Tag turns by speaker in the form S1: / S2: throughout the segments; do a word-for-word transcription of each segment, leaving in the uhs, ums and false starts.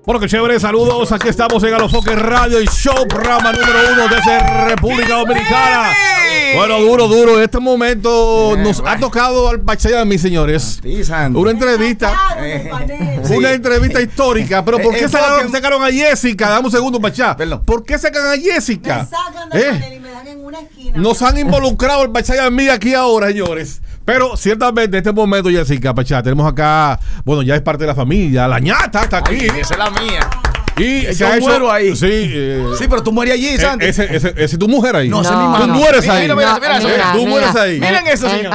S1: Bueno, que chévere, saludos. Aquí estamos en Alofoque Radio, el show, programa número uno desde República Dominicana. Bueno, duro, duro. En este momento yeah, nos right. ha tocado al Pachaya, mis señores, una entrevista, una entrevista histórica. Pero ¿por qué sacaron, sacaron a Jessica? Dame un segundo, Pachá. ¿Por qué sacan a Jessica?
S2: Me sacan de eh, y me dan en una esquina.
S1: Nos han involucrado el Pachaya a mí aquí ahora, señores. Pero ciertamente en este momento, Jessica, Pachá, tenemos acá, bueno, ya es parte de la familia. La ñata está aquí.
S3: Ay, esa es la mía.
S1: Y
S3: yo se ha muero hecho, ahí.
S1: Sí, eh,
S3: sí, pero tú mueres allí, Sandy.
S1: Ese, ese, ese es tu mujer ahí.
S3: No,
S1: no
S3: esa es mi mamá.
S1: Tú mueres ahí.
S3: Mira, mira, mira,
S1: no,
S3: mira,
S1: tú
S3: mira,
S1: mueres ahí.
S3: Miren eso, señor.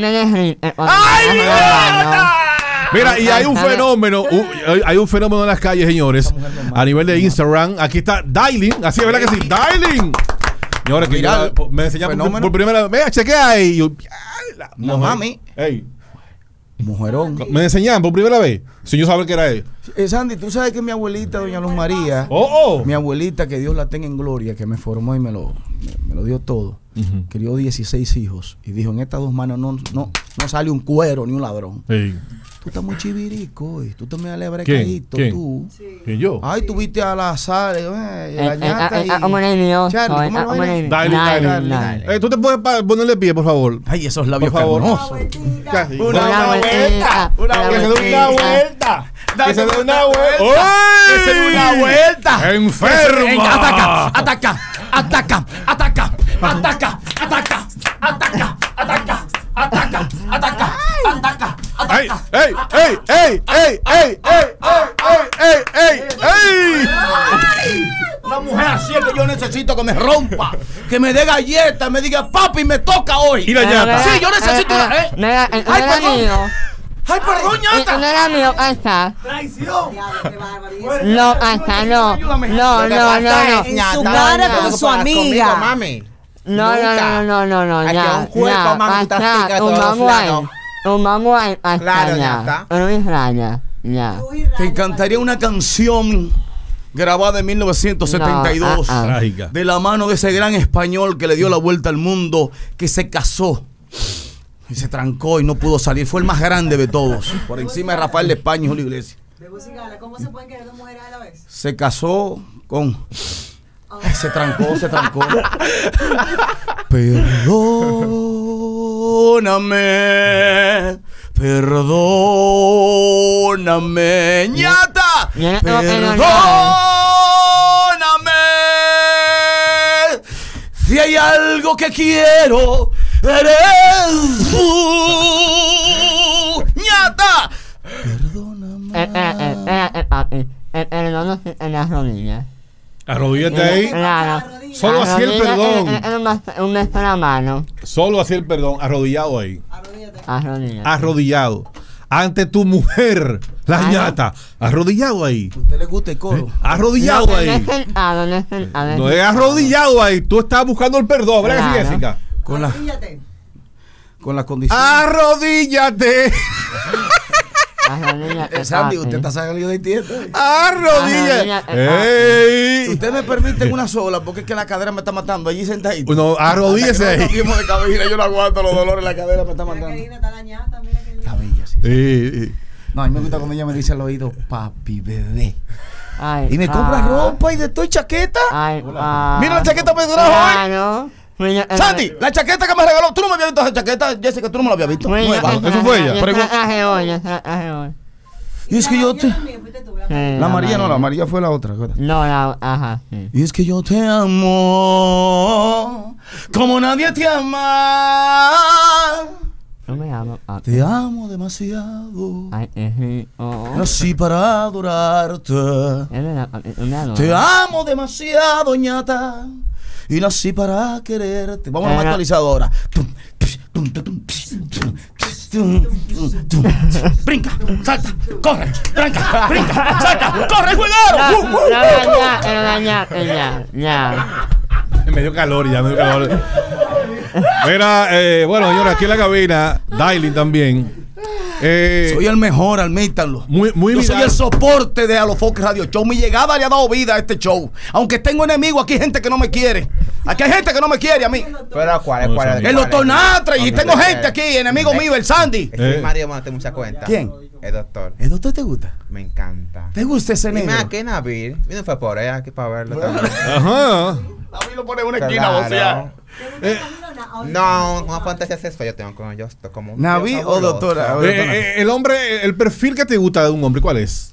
S1: ¡Ay, mira! Mira, y hay un fenómeno, un, hay un fenómeno en las calles, señores, a nivel de Instagram. Aquí está Dailin, así es, ¿verdad que sí? Dailin. Señores, que ya me enseñaron por, por primera vez. Vea, chequea ahí. Yo,
S3: no, mami.
S1: Ey.
S3: Mujerón.
S1: Me enseñaban por primera vez. Si yo sabía que era él.
S3: Eh, Sandy, tú sabes que mi abuelita, doña Luz María,
S1: oh, oh.
S3: mi abuelita, que Dios la tenga en gloria, que me formó y me lo, me, me lo dio todo, uh-huh. crió dieciséis hijos y dijo: en estas dos manos no, no, no sale un cuero ni un ladrón.
S1: Sí.
S3: Tú estás muy chivirico, y tú te me alebre
S1: caíto,
S3: tú.
S1: Sí. ¿Quién yo?
S3: Ay, tú viste a la sal, eh, la ñata y
S4: Charlie,
S3: ¿cómo lo ves?
S1: Dale, dale, dale. Tú te puedes ponerle pie, por favor.
S3: Ay, esos labios
S1: carnosos.
S3: Una vuelta, una vuelta, que se dé una vuelta. Que se dé una vuelta. Que se dé una vuelta.
S1: Enferma.
S3: Ataca, ataca, ataca, ataca, ataca, ataca, ataca, ataca, ataca, ataca, ataca.
S1: ¡Ey, ey, ey, ey, ey, ey, ey, ey, ey, ey!
S3: Una mujer así es que yo necesito que me rompa, que me dé galletas, me diga: papi, me toca hoy.
S1: ¿Y la ñata?
S3: Sí, yo necesito una. ¿Eh?
S4: Ay, perdón.
S3: Ay, perdón, ñata.
S4: No era mío, hasta.
S3: Traición.
S4: No, hasta no. No, no, no, no.
S2: En su cara con su amiga.
S3: Mami.
S4: No, no, no, no, no, no.
S3: Ya, un cuerpo
S4: hasta un manguay. Un manguay hasta.
S3: Claro, ya.
S4: Una extraña. Ya.
S3: Te encantaría una canción grabada en mil novecientos setenta y dos,
S4: no, uh,
S1: uh.
S3: de la mano de ese gran español que le dio la vuelta al mundo, que se casó y se trancó y no pudo salir. Fue el más grande de todos, por encima de Rafael de España y Julio Iglesias.
S2: ¿Cómo se pueden querer dos mujeres a la vez?
S3: Se casó con... Se trancó, se trancó. Perdóname, perdóname, ñata. Perdóname. Si hay algo que quiero, eres tú, ñata. Perdóname.
S4: Eh, eh, eh, eh, eh, eh, eh, no, no, en las rodillas.
S1: Arrodíllate ahí.
S4: Claro.
S1: Solo así el perdón.
S4: Un beso en la mano.
S1: Solo así el perdón. Arrodillado ahí.
S4: Arrodillado.
S1: Arrodillado. Ante tu mujer, la
S4: Ay,
S1: ñata. Arrodillado ahí.
S3: ¿A usted le gusta el coro?
S1: ¿Eh? Arrodillado
S4: no,
S1: ahí.
S4: No es sentado, no es sentado.
S1: No es arrodillado ahí. Tú estás buscando el perdón, ¿verdad
S4: Claro.
S1: que sí, Jessica?
S3: Con la, con la condición.
S1: Arrodíllate.
S4: Arrodíllate.
S3: Sandy, usted está saliendo de tiempo.
S1: Arrodíllate. Ey.
S3: Usted me permite una sola porque es que la cadera me está matando allí sentadito.
S1: No, arrodíllese ahí.
S3: De cabina, yo no aguanto los dolores, la cadera me está matando. Está bella, sí.
S1: Sí, sí.
S3: No, a mí me gusta cuando ella me dice al oído: papi, bebé.
S4: Ay,
S3: Y me compra
S4: ah,
S3: ropa y de todo y chaqueta.
S4: Ay, ah,
S3: Mira la chaqueta que me trajo hoy.
S4: claro. Mira, eh,
S3: Sandy, la chaqueta que me regaló. Tú no me habías visto esa chaqueta, Jessica, tú no me la habías visto.
S4: mira,
S3: Nueva.
S4: esa-
S1: ¿Eso fue ella?
S4: yo
S3: Pregu-
S4: se la traje hoy, yo se la traje hoy.
S3: Y es que yo te.
S4: Sí,
S3: La María no, la María fue la otra. ¿Verdad?
S4: No, la, ajá, sí.
S3: Y es que yo te amo como nadie te ama.
S4: No me amo. Ah,
S3: Te amo demasiado.
S4: ay, eh, sí, oh, oh.
S3: Nací para adorarte.
S4: Es verdad, eh, me adoro.
S3: Te amo demasiado, ñata. Y nací para quererte. Vamos a la más actualizadora. Brinca, salta, corre, brinca, brinca, salta, corre, jugador.
S4: No, no, ya, ya, ya, ya, ya.
S1: Me dio calor ya, me dio calor. Mira, eh, bueno, señora, aquí en la cabina, Dailin también. Eh,
S3: Soy el mejor, admítanlo.
S1: Muy, muy
S3: Yo soy
S1: viral.
S3: el soporte de Alofoque Radio Show. Mi llegada le ha dado vida a este show. Aunque tengo enemigos, aquí hay gente que no me quiere. Aquí hay gente que no me quiere a mí.
S5: Pero ¿cuál es? ¿Cuál es?
S3: El doctor Natra, y tengo gente aquí, enemigo mío, el Sandy.
S5: Ese marido me hace mucha cuenta.
S3: ¿Quién?
S5: El doctor.
S3: ¿El doctor te gusta?
S5: Me encanta.
S3: ¿Te gusta ese
S5: Dime
S3: negro?
S5: a qué Nabil. Vino fue por ella aquí para verlo también.
S1: Ajá.
S3: A mí lo pone en una esquina,
S5: Claro.
S3: o sea.
S1: Eh,
S5: No, una fantasía sexual yo tengo con ellos. Como un
S3: Nabil
S5: tío
S3: o
S5: fabuloso.
S3: doctora.
S1: eh, eh, el hombre, el perfil que te gusta de un hombre, ¿cuál es?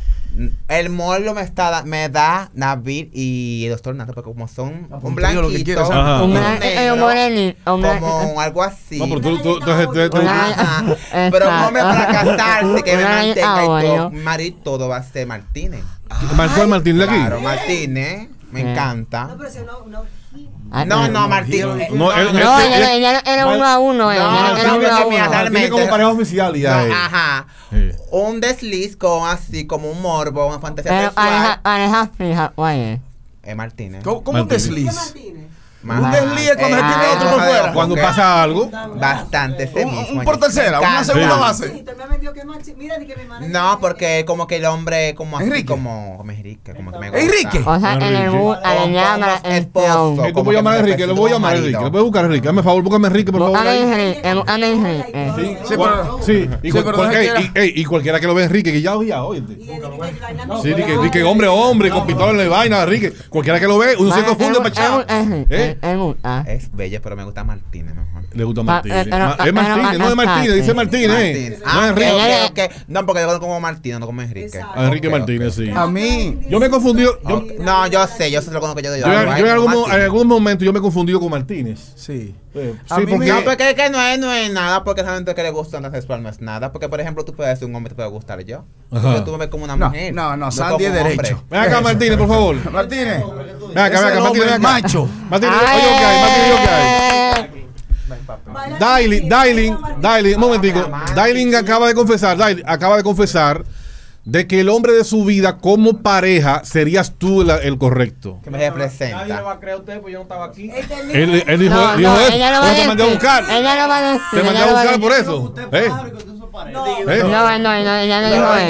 S5: El morlo me está da- me da Nabil y el doctor Nata, porque como son un
S3: pues, yo lo que
S5: blanquito,
S3: quiero es-
S1: Ajá.
S5: un
S4: Un blan-
S5: negro,
S4: un morenito, un blan-
S5: como algo así.
S1: No, pero tú, tú, tú, tú- tú- tú-
S4: Una-
S5: Ajá. Pero un hombre para casarse que me
S4: Una-
S5: mantenga y
S4: ah,
S5: todo,
S4: bueno.
S5: mi marido todo va a ser Martínez.
S1: Marco Martín de aquí.
S5: Claro, Martínez, me
S4: Eh.
S5: encanta.
S2: No, pero si uno, uno
S4: Ah,
S5: No, no, Martínez.
S1: No, él- él-
S4: No,
S1: él-
S4: ella, ella era uno a uno. Ella
S5: No,
S4: era
S5: no,
S4: uno a
S5: porque mira,
S4: uno.
S5: realmente-
S1: Tiene como pareja oficial y ya.
S5: No,
S1: eh.
S5: ajá.
S1: Sí.
S5: Un desliz con así como un morbo, una fantasía
S4: Pero
S5: sexual.
S4: pareja, pareja fija, oye.
S5: Es Martínez.
S3: ¿Cómo, cómo un
S1: Martín.
S3: desliz?
S2: Martínez.
S3: Un desliz cuando se tiene otro por fuera.
S1: Cuando
S5: porque
S1: pasa algo.
S5: Bastante ese
S3: Un,
S5: mismo.
S3: un por tercera, una segunda
S1: Sí.
S3: base.
S2: Sí, tú me vendió que Maxi. Mira, di que mi madre.
S5: No, porque como que el hombre como así
S3: Enrique.
S5: como como Enrique, como que me gusta.
S3: Enrique.
S4: O sea, en el mood, a la
S5: Como-
S4: llama la
S5: como esposo.
S4: atención.
S1: Eh, tú voy a llamar a Enrique, le voy a llamar a Enrique. Le voy a buscar a Enrique. Hazme favor, búscame a Enrique, por favor.
S4: Búscame
S1: ahí.
S4: Enrique, búscame Enrique.
S1: Sí,
S3: Sí,
S1: cual-
S3: pero-
S1: sí, y,
S3: sí,
S1: cual-
S3: pero
S1: cual-
S3: no se
S1: ey,
S3: quiera.
S1: y, ey, y cualquiera que lo ve Enrique, que ya oía, oíste.
S2: Y él dice que vaina no
S1: Sí, di que,
S2: puede
S1: di que
S2: haber.
S1: hombre, hombre, con pistola en la vaina, Enrique. Cualquiera que lo ve, uno se confunde, machado. ¿Eh?
S5: Es bella, pero me gusta Martínez mejor.
S1: Le gusta
S4: Ah,
S1: Martínez.
S4: eh, pero-
S1: Ma- es
S4: pero-
S1: Martínez, no es Martínez, dice Martínez.
S5: Martínez.
S1: No
S5: Ah,
S1: es
S5: ok,
S1: Enrique.
S5: ok, ok. No, porque yo como Martínez, no como Enrique.
S2: Exacto.
S1: A Enrique
S5: Ok, ok,
S1: Martínez,
S5: ok.
S1: sí.
S3: A mí.
S1: Yo me he confundido. Yo,
S5: No, yo sé, yo sé lo que yo digo.
S1: yo, yo en, algún, mo- en
S5: Martínez.
S1: algún momento yo me he confundido con Martínez.
S3: Sí.
S1: Sí,
S3: A
S1: sí,
S3: mí
S1: porque.
S5: No, porque es que no es, no es nada, porque realmente que le gusta la sexual no es nada. Porque, por ejemplo, tú puedes ser un hombre, te puede gustar yo.
S1: Ajá.
S5: Porque tú me ves como una
S3: No,
S5: mujer.
S3: no, no, Sandy
S5: como
S3: es
S5: un
S3: derecho.
S5: hombre.
S1: Ven acá, Martínez, por favor.
S3: Martínez.
S1: Ven acá,
S3: Ese
S1: ven acá,
S3: hombre
S1: Martínez, ven acá.
S3: macho.
S1: Martínez, oye lo que hay, Martínez, oye lo que hay. Dailing, Dailing, Dailing, un momentico. Dailing acaba de confesar, Dailing acaba de confesar de que el hombre de su vida como pareja serías tú la- el correcto.
S5: Que me representa.
S6: Nadie le va a creer a usted, pues yo no estaba aquí.
S1: Él, él dijo,
S4: No,
S1: dijo
S4: no,
S1: eso.
S4: ella no
S1: ¿Cómo
S4: va a
S1: te mandé a
S4: decir.
S1: buscar?
S4: Ella no va a decir.
S1: Te mandé
S4: ella
S1: a
S4: no va
S1: buscar
S4: decir.
S1: por eso. ¿Eh? ¿Eh?
S4: No, no, no, ella no dijo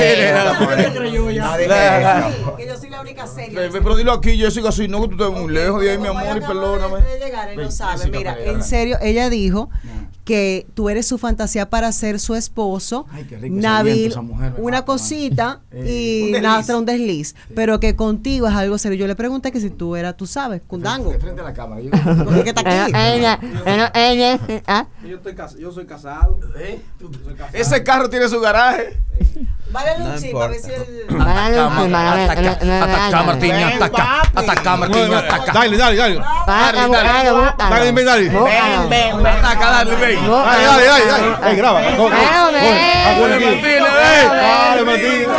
S4: eso.
S5: No dije eso.
S2: Que yo soy la única seria.
S3: Ve, ve, Pero dilo aquí, Jessica, así, no que tú estés muy lejos de ahí, mi amor, y perdóname.
S2: De llegar, él no sabe. Mira, en serio, ella dijo que tú eres su fantasía para ser su esposo.
S3: Ay, qué rico ese
S2: Nabil,
S3: viento, esa mujer, me
S2: una
S3: mata,
S2: cosita
S3: Eh,
S2: y
S3: un desliz.
S2: nada, un desliz. Pero que contigo es algo serio. Yo le pregunté que si tú eras, tú sabes, Cundango.
S3: De frente a la cámara. Yo-
S2: Porque que está
S4: Pero
S2: aquí.
S4: ella, pero ella, ah,
S6: Yo, estoy cas- yo soy casado.
S3: ¿Eh?
S6: Yo soy casado.
S3: Ese carro tiene su garaje.
S2: Vale,
S5: No
S2: Luchi, para ver
S5: importa.
S2: si él.
S4: para la última, la- la- la- la-
S3: Hasta acá,
S4: la-
S3: Martín,
S5: Ven,
S3: hasta acá.
S5: papi.
S3: Hasta acá, Martín, hasta acá.
S1: Dale, dale, dale.
S4: para buscarlo, búscalo.
S1: Dale, ven, dale.
S4: Búscalo.
S5: Ven, ven, ven.
S3: Hasta acá, dale, ven.
S4: Búscalo.
S1: Dale, dale, dale, dale. Ey, graba. Coge, coge.
S4: Pero
S1: Coge.
S4: ven.
S1: Ah, bueno, aquí.
S3: Martínez,
S1: Dale,
S3: ven.
S1: Martínez.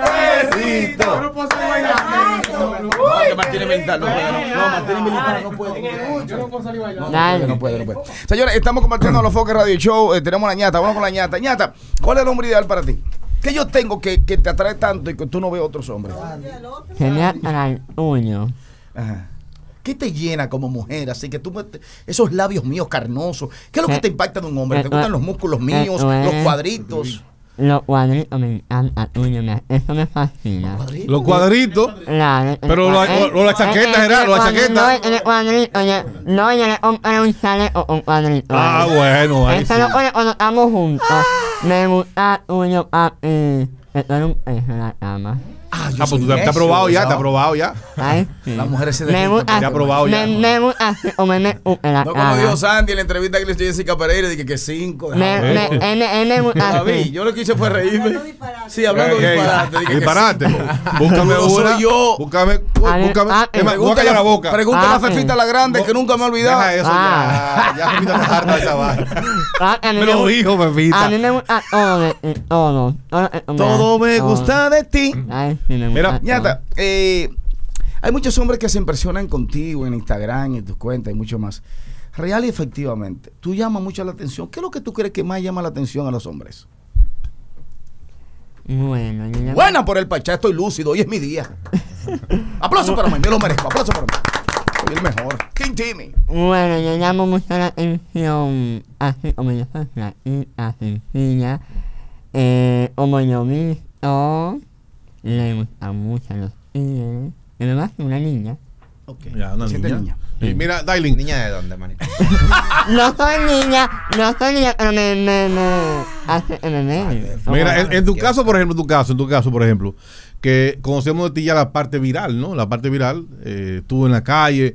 S6: Yo no puedo salir bailando.
S3: No, que Martínez militar no puede. No, No, Martínez militar no puede.
S6: Yo no puedo salir bailando.
S4: Dale.
S3: No puede, no puede. Señores, estamos compartiendo los Foques Radio Show. eh, tenemos la ñata, vamos con la ñata. ñata, ¿cuál es el hombre ideal para ti? ¿Qué yo tengo que, que te atrae tanto y que tú no ves otros hombres?
S4: Sería para el uño.
S3: Ajá. ¿Qué te llena como mujer? Así que tú, me- esos labios míos carnosos. ¿Qué es lo que te impacta de un hombre? ¿Te gustan los músculos míos, los cuadritos?
S4: Los cuadritos me encantan, uño, me- eso me fascina.
S1: Los cuadritos.
S4: Claro,
S1: Pero lo- lo- lo- las chaquetas, Gerardo, las chaquetas.
S4: No, en el cuadrito, oye, no, yo le compré un chaleco con cuadrito.
S1: Ah, bueno, ahí
S4: Eso
S1: sí.
S4: lo pone cuando estamos juntos. Me gusta uño, papi. Esto era un peso en la cama.
S3: Ah, yo
S1: Ah, pues
S3: soy
S1: tú te, te has
S3: necio,
S1: probado ya, te has
S3: ¿sabes?
S1: probado ya.
S4: Ay, sí.
S3: Las mujeres se
S4: Me
S3: derriten
S4: gusta,
S3: porque
S1: te ha probado ya.
S4: me, me gusta así, o me me en la
S3: No, como
S4: cama.
S3: dijo Sandy en la entrevista que le hizo Jessica Pereira, dije que cinco.
S4: Me, me, él, me- él me gusta
S3: David,
S4: así.
S3: yo lo que hice fue reírme.
S2: Hablando disparate.
S3: Sí, hablando
S1: Ey, ey,
S3: disparate. dije que
S1: disparate.
S3: cinco.
S1: Búscame
S3: No soy
S1: una.
S3: yo.
S1: Búscame.
S4: A ver,
S1: Búscame.
S4: ah,
S1: Es más,
S4: eh,
S1: voy a callar la boca.
S3: Pregúntale
S4: Ah,
S3: a Fefita
S4: eh.
S3: la grande, que nunca me ha olvidado.
S1: Deja eso
S4: Ah.
S1: ya. Ya Fefita está harta de esa vaina.
S4: Ah, a mí
S1: Me lo
S4: gu-
S1: dijo
S4: A mí
S1: Fefita.
S4: me gusta todo, de- de- todo. Todo, eh,
S3: Todo me
S4: todo.
S3: gusta de ti.
S4: Ay, sí, me
S1: Mira,
S4: gusta todo.
S3: Ñata, eh, hay muchos hombres que se impresionan contigo en Instagram, en tus cuentas y mucho más. Real y efectivamente, tú llamas mucho la atención. ¿Qué es lo que tú crees que más llama la atención a los hombres?
S4: Bueno, yo ya-
S3: Buena por el Pachá, estoy lúcido, hoy es mi día. Aplauso para mí, me lo merezco, aplauso para mí. Soy el mejor. King Timmy.
S4: Bueno, yo llamo mucho la atención, así como yo soy flaquita, sencilla, eh, como yo visto, le gustan mucho los tigres, y me va a hacer una niña,
S3: Okay.
S1: Ya, una
S3: Siente
S1: niña.
S3: niña.
S1: Sí, mira, Dailin.
S5: ¿Niña de dónde, manito?
S4: No soy niña, no soy niña, pero me, me, me, hace, me, me.
S1: Mira, en, en tu caso, por ejemplo, en tu caso, en tu caso, por ejemplo, que conocemos de ti ya la parte viral, ¿no? La parte viral, eh, tú en la calle.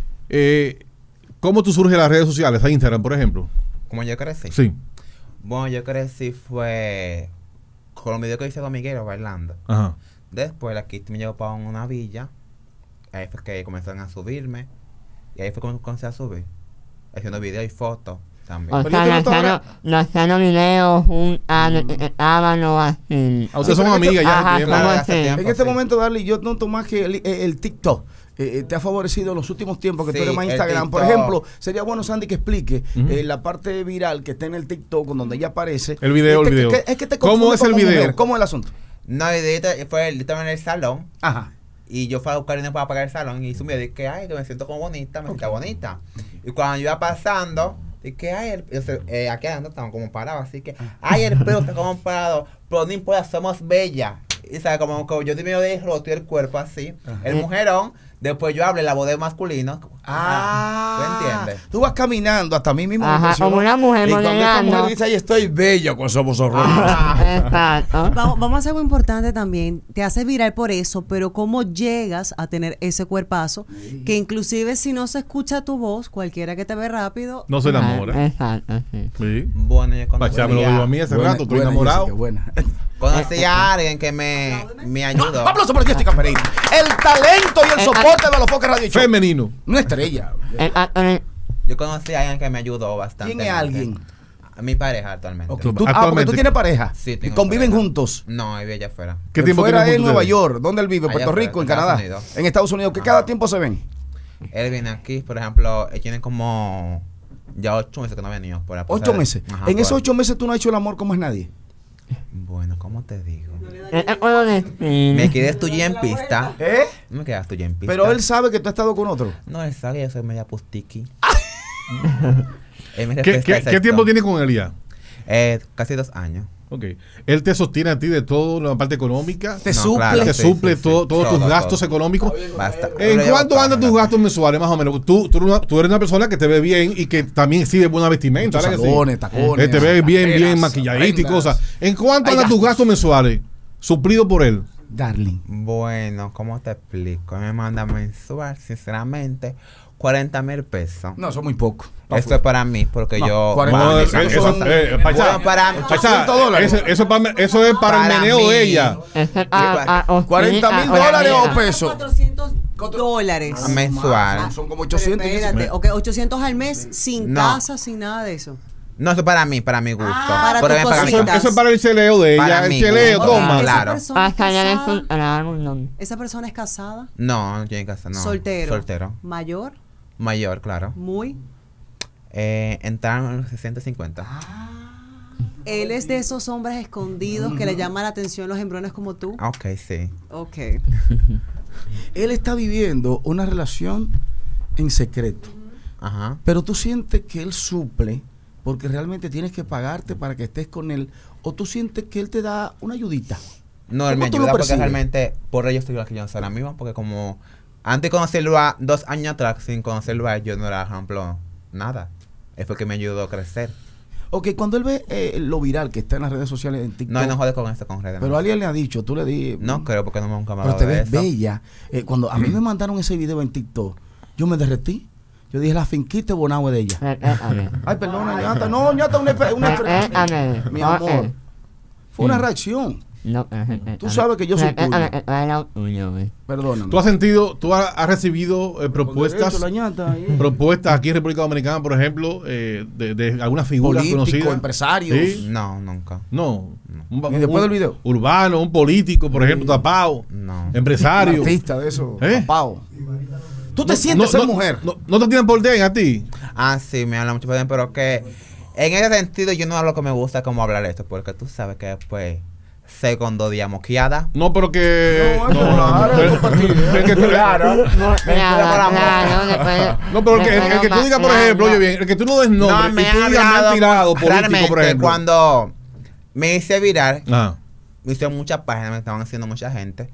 S1: Eh, ¿Cómo tú surges en las redes sociales? A Instagram, por ejemplo.
S5: ¿Cómo yo crecí?
S1: Sí.
S5: Bueno, yo crecí fue con los videos que hice con Miguel bailando.
S1: Ajá.
S5: Después la Kitty me llevó para una villa. Ahí fue que comenzaron a subirme. Y ahí fue cuando comencé a subir. Haciendo videos y fotos también.
S4: O
S3: Pero
S4: sea,
S3: yo te noto
S4: lanzando,
S3: ahora-
S4: lanzando videos, un ábano así.
S1: Ah, ustedes
S3: Sí,
S1: son
S3: pero
S1: amigas ya.
S4: Ajá,
S1: hace tiempo.
S4: ¿cómo
S5: Claro,
S4: así?
S5: hace tiempo,
S3: En este
S5: sí.
S3: momento, Darly, yo noto más que el, el- el TikTok eh, te ha favorecido en los últimos tiempos que
S5: Sí,
S3: tú eres más
S5: el
S3: Instagram. Por
S5: TikTok.
S3: ejemplo, sería bueno, Sandy, que explique
S1: Ujú.
S3: eh, la parte viral que está en el TikTok, donde ella aparece.
S1: El video,
S3: Es
S1: el
S3: que-
S1: video.
S3: que- es que te
S1: ¿Cómo
S3: confunde
S1: es el
S3: como
S1: video?
S3: mujer. ¿Cómo es el asunto?
S5: No, y de ahí fue literalmente en el salón.
S3: Ajá.
S5: Y yo fui a buscar dinero para pagar el salón. Y hice un video. Dije, ay, que me siento como bonita, me siento bonita. Y cuando yo iba pasando, dije, ay, el, yo sé, eh, aquí adentro estamos como parados. Así que, ay, el pelo está como parado. Pero no importa, somos bellas. Y sabe, como que yo medio de rostro y el cuerpo así. El mujerón. Después yo hablé la voz de masculino.
S3: Ah,
S5: ¿tú entiendes?
S3: Tú vas caminando, hasta a mí mismo. me
S4: Ajá,
S3: impresionó.
S4: como una mujer
S3: Y cuando esta
S4: modelando.
S3: mujer dice, ay, estoy bella con esos ojos rojos.
S4: Exacto.
S2: Vamos, vamos a hacer algo importante también. Te hace viral por eso, pero cómo llegas a tener ese cuerpazo, que inclusive si no se escucha tu voz, cualquiera que te ve rápido,
S1: No se enamora.
S4: Exacto, sí.
S1: Sí.
S5: Bueno, yo conocí,
S1: Pachá me lo dijo a mí hace
S3: Buena-
S1: rato, estoy
S3: buena,
S1: enamorado.
S3: Jessica, buena.
S5: conocí a alguien que me, me ayudó.
S3: Aplauso para Jessica Pereira. El talento y el
S4: Eh,
S3: soporte de los Foques Radio Show.
S1: Femenino.
S3: Una estrella.
S4: El actor-
S5: Yo conocí a alguien que me ayudó bastante.
S3: ¿Quién es alguien?
S5: Mi pareja actualmente.
S3: Ok,
S1: Tú-
S3: tú- ah, porque
S1: actualmente-
S3: tú tienes pareja.
S5: Sí,
S3: y
S5: tengo
S3: conviven
S5: pareja.
S3: juntos.
S5: No, él vive allá afuera.
S1: ¿Qué
S3: Él
S1: tiempo
S3: fuera
S1: tienen
S3: en
S1: juntos
S3: Nueva
S1: ustedes?
S3: York. ¿Dónde él vive?
S5: Allá
S3: Puerto
S5: afuera,
S3: Rico, en
S5: en Estados
S3: Canadá.
S5: Unidos.
S3: En Estados Unidos. ¿Que
S5: Ajá.
S3: cada tiempo se ven?
S5: Él viene aquí, por ejemplo, él tiene como ya ocho meses que no ha venido. Por la cosa
S3: Ocho
S5: de-
S3: meses.
S5: Ajá,
S3: En
S5: por-
S3: esos ocho meses tú no has hecho el amor como es nadie.
S5: Bueno, ¿cómo te digo?
S4: ¿Qué te puedo decir?
S5: Me quedé tuya en pista.
S3: ¿Eh?
S5: No me quedas tuya en pista.
S3: Pero él sabe que tú has estado con otro.
S5: No, él sabe que yo soy media pustiqui. Él me
S1: ¿Qué,
S5: respeta
S1: qué,
S5: ese
S1: qué tiempo
S5: acto.
S1: tiene con él ya?
S5: Eh, casi dos años.
S1: Ok. Él te sostiene a ti de toda la parte económica.
S3: Te
S5: No,
S3: suple.
S5: claro,
S1: te
S5: sí,
S1: suple
S5: sí,
S1: todo-
S5: sí.
S1: todos tus
S5: Todo,
S1: gastos
S5: todo.
S1: económicos.
S5: Basta.
S1: ¿En
S5: Yo llevo
S1: cuánto
S5: todo,
S1: andan tus
S5: ¿verdad?
S1: gastos mensuales, más o menos? Tú, tú, eres una, tú eres una persona que te ve bien y que también exhibe buena vestimenta.
S3: Muchos
S1: ¿verdad que sí?
S3: salones, tacones,
S1: Eh, te ve bien, bien
S3: cadenas,
S1: maquilladita y
S3: prendas.
S1: cosas. ¿En cuánto
S3: Hay
S1: andan tus
S3: gastos.
S1: gastos mensuales? Suplido por él.
S3: Darling.
S5: Bueno, ¿cómo te explico? Él me manda mensual, sinceramente, cuarenta mil pesos.
S3: No, eso es muy poco.
S5: Esto es para mí, porque
S3: No,
S5: yo...
S3: cuarenta
S1: No,
S3: mil
S1: eh,
S3: pesos
S1: eso,
S3: son-
S1: eh, Pachá,
S5: Bueno, para-
S1: Pachá,
S3: ochocientos dólares.
S1: eso, eso, pa- eso es para,
S5: Para
S1: el meneo
S5: mí.
S1: de ella.
S4: Ese- ah, ah,
S3: cuarenta mil
S4: ah, ah,
S3: dólares
S4: ah,
S3: o pesos.
S2: cuatrocientos dólares.
S5: mensual.
S3: Son como
S2: Pero
S3: ochocientos.
S2: espérate, ok, ochocientos al mes, sin
S5: No.
S2: casa, sin nada de eso.
S5: No, eso es para mí, para mi gusto.
S2: para
S5: Pero
S2: tus
S5: me pagan
S1: Eso,
S5: mi-
S2: cositas.
S1: eso es para el cheleo de ella.
S5: Para
S1: El
S5: mí.
S1: cheleo,
S5: Ok,
S1: toma.
S2: ¿Esa
S5: claro.
S2: persona es
S4: Hasta ya le
S2: casada?
S4: insultaron un nombre.
S2: ¿Esa persona es casada?
S5: No, no tiene casa, no.
S2: Soltero.
S5: Soltero.
S2: Mayor,
S5: Mayor, claro.
S2: muy.
S5: Eh, entraron en los sesenta cincuenta.
S2: Él es de esos hombres escondidos que le llaman la atención los hembrones como tú.
S5: Ah, ok, sí.
S2: Ok.
S3: Él está viviendo una relación en secreto.
S5: Ajá.
S3: Pero tú sientes que él suple porque realmente tienes que pagarte para que estés con él. O tú sientes que él te da una ayudita.
S5: No, él
S3: ¿Cómo
S5: me
S3: tú lo
S5: ayuda porque
S3: percibes?
S5: realmente por ello estoy aquí yo ahora mismo, porque como antes de conocerlo a dos años atrás, sin conocerlo a él, yo no era, por ejemplo, nada. Es porque me ayudó a crecer.
S3: Ok, cuando él ve eh, lo viral que está en las redes sociales, en TikTok.
S5: No, no jode con esto, con redes.
S3: Pero
S5: no.
S3: alguien le ha dicho, tú le di.
S5: No creo, porque no me han
S3: Pero
S5: hablado
S3: te
S5: de
S3: ves
S5: eso.
S3: bella. Eh, cuando a mí me mandaron ese video en TikTok, yo me derretí. Yo dije, la finquita bonagua de ella.
S4: Eh, eh, a ver.
S3: Ay, perdona, ñata. No, ñata, una, espe- una
S4: Eh, eh, a ver.
S3: Mi
S4: Oh,
S3: amor.
S4: eh.
S3: Fue una
S4: Sí.
S3: reacción.
S4: No, eh, eh,
S3: Tú
S4: a
S3: sabes
S4: ver.
S3: que yo soy
S4: Eh, eh,
S3: tuyo.
S4: a ver, eh, eh, lo tuyo, güey.
S3: Perdóname.
S1: ¿Tú has sentido, tú has, has recibido eh, propuestas,
S3: Con derecho, la ñata ahí.
S1: propuestas aquí en República Dominicana, por ejemplo, eh, de, de algunas figuras
S3: Políticos,
S1: conocidas?
S3: empresarios.
S1: Sí.
S5: No, nunca.
S1: No. Un,
S3: ¿Y después del video?
S1: Urbano, un político, por ejemplo, tapado.
S5: No.
S1: Empresario.
S3: Un artista de eso,
S1: ¿Eh?
S3: tapado. Tú te
S1: No,
S3: sientes
S1: no,
S3: ser
S1: no,
S3: mujer.
S1: No, no te tienen por den a ti.
S5: Ah, sí, me habla mucho bien, pero que en ese sentido yo no hablo que me gusta como hablar esto, porque tú sabes que después segundo día moqueada.
S1: No, pero que.
S3: No,
S1: No, no,
S3: claro,
S1: pero-
S3: compartir,
S1: el que tú-
S4: Claro, claro, después-
S1: No, pero el que, el que tú digas, por ejemplo, oye bien, el que tú no des nombre
S5: No, me
S1: y tú
S5: han
S1: digas me han
S5: hablado
S1: tirado político,
S5: realmente
S1: por ejemplo.
S5: cuando me hice viral,
S1: Ah.
S5: me hicieron muchas páginas, me estaban haciendo mucha gente.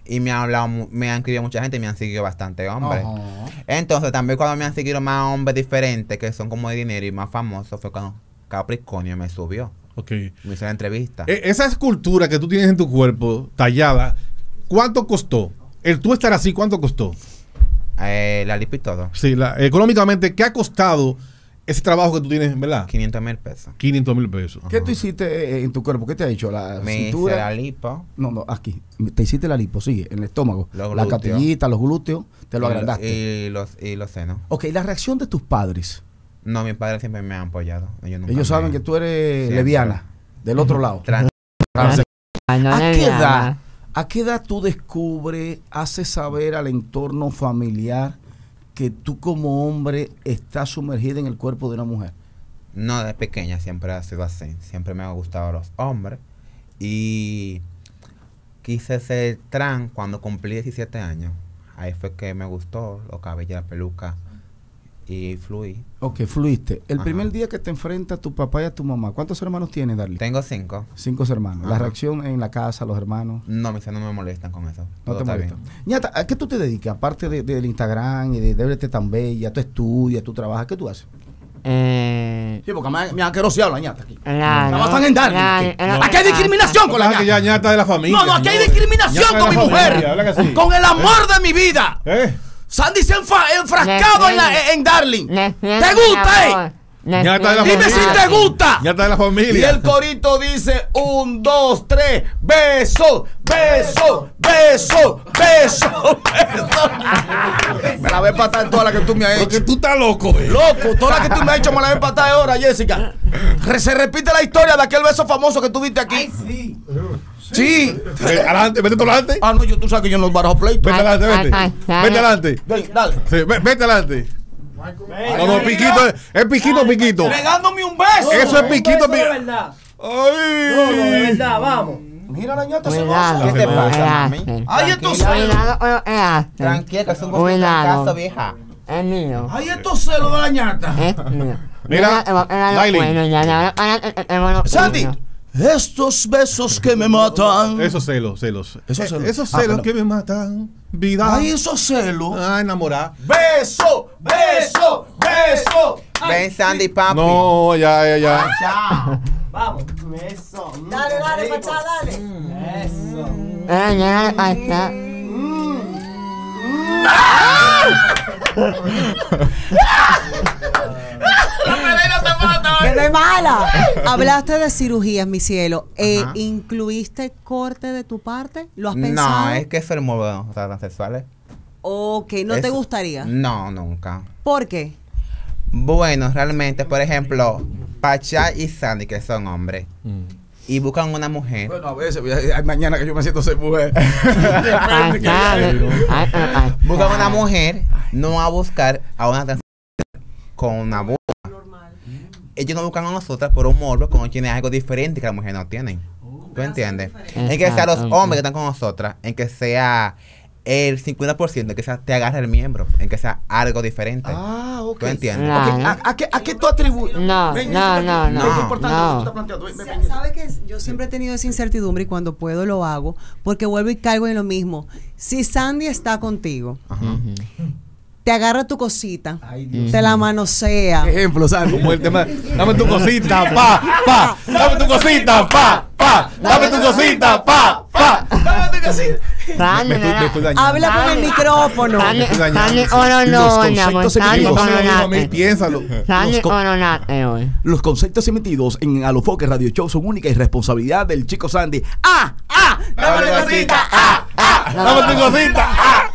S5: y me han hablado, me han escrito mucha gente y me han seguido bastante hombres.
S3: Ajá.
S5: Entonces también cuando me han seguido más hombres diferentes que son como de dinero y más famosos fue cuando Capricornio me subió.
S1: Ok.
S5: Me hizo la entrevista.
S1: E- esa escultura que tú tienes en tu cuerpo, tallada, ¿cuánto costó? El tú estar así, ¿cuánto costó?
S5: Eh, la lipo y todo.
S1: Sí, la, económicamente, ¿qué ha costado ese trabajo que tú tienes, verdad?
S5: quinientos mil pesos.
S1: quinientos mil pesos.
S3: ¿Qué tú hiciste eh, en tu cuerpo? ¿Qué te ha hecho? ¿La
S5: Me
S3: cintura?
S5: hice la lipo.
S3: No, no, aquí. Te hiciste la lipo, sigue, en el estómago.
S5: Los
S3: La
S5: glúteos.
S3: catellita, los glúteos, te lo
S5: y
S3: agrandaste.
S5: Y los, y los senos.
S3: Ok, la reacción de tus padres.
S5: No, mis padres siempre me han apoyado. Ellos, nunca
S3: Ellos saben
S5: me-
S3: que tú eres
S5: Siempre.
S3: leviana, del otro lado.
S5: Tran-
S3: ¿A
S4: No le
S3: qué
S4: llama.
S3: edad? ¿A qué edad tú descubres, haces saber al entorno familiar que tú como hombre estás sumergida en el cuerpo de una mujer?
S5: No, de pequeña siempre ha sido así. Siempre me han gustado los hombres. Y quise ser trans cuando cumplí diecisiete años. Ahí fue que me gustó los cabellos, la peluca. Y fluí.
S3: Ok, fluiste. El
S5: Ajá.
S3: primer día que te enfrentas a tu papá y a tu mamá, ¿cuántos hermanos tienes, Darly?
S5: Tengo cinco.
S3: Cinco hermanos. La
S5: Ajá.
S3: reacción en la casa, los hermanos.
S5: No, mis hijos no me molestan con eso.
S3: No
S5: Todo
S3: te
S5: está
S3: molesta.
S5: bien.
S3: Ñata, ¿a qué tú te dedicas? Aparte de- del Instagram y de, de verte tan bella, tú estudias, tú trabajas, ¿qué tú haces?
S4: Eh,
S3: Sí, porque me, me han queroseado la ñata aquí.
S4: claro,
S3: Nada más están en Darling.
S4: claro,
S3: ¿Qué? Aquí hay discriminación con la
S1: Pasa que
S3: ñata.
S1: ya ñata de la familia.
S3: No, no, aquí hay
S1: señor.
S3: discriminación
S1: Ñata de
S3: con mi
S1: la
S3: mujer.
S1: familia, ¿verdad que sí?
S3: Con el amor de mi vida.
S1: ¿Eh?
S3: Sandy se ha enfa- enfrascado en, la- en Darling.
S4: le
S3: ¿Te
S4: siento,
S3: gusta,
S4: mi
S3: eh?
S4: amor. Le
S1: Ñata de la
S3: Dime
S1: familia.
S3: si te gusta.
S1: Ñata de la
S3: Y
S1: familia.
S3: el corito dice un, dos, tres, beso, beso, beso, beso, beso. Me la voy a empatar toda la que tú me has
S1: Porque
S3: hecho.
S1: tú estás loco, eh.
S3: Loco, toda la que tú me has hecho me la voy a empatar ahora, Jessica. Re- se repite la historia de aquel beso famoso que tú viste aquí. sí. Sí.
S1: Eh, Adelante, vete tú adelante.
S3: Ah, no, yo, tú sabes que yo no los barajo pleito.
S1: Vete adelante, vete.
S4: ay, ay,
S1: Vete adelante.
S3: Ven, dale.
S1: Sí, ve- vete adelante. No, no, piquito. Es piquito, piquito.
S3: Negándome un beso.
S1: Eso es piquito,
S6: Un beso de
S1: piquito.
S6: verdad.
S1: Ay.
S6: No, no, de verdad, vamos.
S3: Mira la ñata
S4: Cuidado,
S3: celosa.
S5: ¿Qué te
S4: con
S5: pasa,
S4: el
S5: mami?
S4: acen.
S3: Ay, estos
S5: Tranquila.
S3: celos.
S4: Cuidado con el acen.
S5: Tranquila, que es un
S4: Cuidado.
S5: caso, vieja.
S4: Es mío.
S3: Ay, estos celos de la ñata.
S4: Es mío.
S1: Mira,
S4: Mira, era lo
S1: Daily.
S4: bueno, ya, ya, ya, ya, ya, ya,
S3: Sandy,
S4: ya.
S3: estos besos que me matan.
S1: Esos celos, celos.
S3: Esos
S1: Eh,
S3: celos.
S1: Esos
S3: Ah,
S1: celos
S3: perdón.
S1: que me matan. Vida.
S3: Ay, esos celos.
S1: Ah, enamorada.
S3: Beso, beso, beso.
S5: Ven, Sandy, papi.
S1: No, ya, ya, ya.
S5: Ya.
S6: Vamos. Eso. mm,
S2: Dale, dale,
S6: rico.
S2: Pachá, dale.
S6: Eso.
S4: Eh, ya, ya, ya.
S2: ¡Qué de mala! Hablaste de cirugías, mi cielo. Eh,
S5: Ajá.
S2: ¿Incluiste corte de tu parte? ¿Lo has pensado?
S5: No, es que eso es modo, o sea, transexuales.
S2: Ok, ¿no te
S5: Eso-
S2: gustaría?
S5: No, nunca.
S2: ¿Por qué?
S5: Bueno, realmente, por ejemplo, Pachá y Sandy, que son hombres,
S1: Mm.
S5: y buscan una mujer.
S3: Bueno, a veces, hay mañana que yo me siento ser mujer.
S4: Ay, ay, ay, ay.
S5: Buscan una mujer, no va a buscar a una trans con una boca. Ellos no buscan a nosotras por un morbo cuando tiene algo diferente que las mujeres no tienen. ¿Tú entiendes? En que sea los hombres que están con nosotras, en que sea el cincuenta por ciento, en que sea te agarre el miembro, en que sea algo diferente.
S3: Ah, ok.
S5: ¿Tú entiendes?
S4: Claro.
S3: Ok, ¿A, a qué, ¿A qué tú atribuyes?
S4: No,
S3: Ven,
S4: no,
S3: Jessica,
S4: no,
S3: ven,
S5: no,
S3: es importante
S4: no.
S3: lo que tú estás planteando. Ven, ven, ven, Jessica.
S2: ¿Sabes qué? Yo siempre he tenido esa incertidumbre y cuando puedo lo hago porque vuelvo y caigo en lo mismo. Si Sandy está contigo,
S5: Ajá.
S2: te agarra tu cosita,
S3: Ay, Dios.
S2: te la manosea.
S3: Ejemplo, Sandy.
S1: Como el tema, dame tu cosita, pa, pa, dame tu cosita, pa, pa, dame tu cosita, pa, pa.
S3: Dame tu cosita.
S4: Sandy,
S1: Me estoy, me estoy dañando.
S2: Habla con el micrófono.
S4: Sandy,
S1: estoy dañando.
S4: Sandy,
S3: Los
S4: oronona,
S3: conceptos
S4: Sandy,
S3: psicológicos,
S1: Digo, sí, a mí,
S4: oronate.
S1: piénsalo.
S4: Sandy,
S3: Los co-
S4: oronate hoy.
S3: Los conceptos emitidos en Alofoque Radio Show son única y responsabilidad del chico Sandy. ¡Ah! ¡Ah! ¡Dame tu cosita! ¡Ah! ¡Ah!
S1: Dame tu cosita.